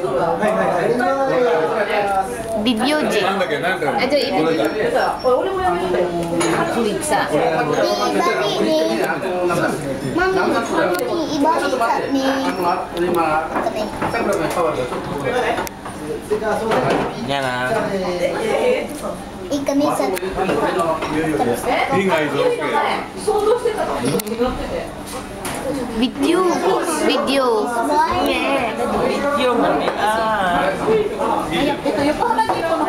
ビビオジ。 なんだっけ、なんだっけ。 じゃあ今俺もやめるんだよ。さ。 Nha nè. Ikan bisa. Tinggal itu oke. Video. Boleh. Video. Video mandi. Ah. 横浜にこの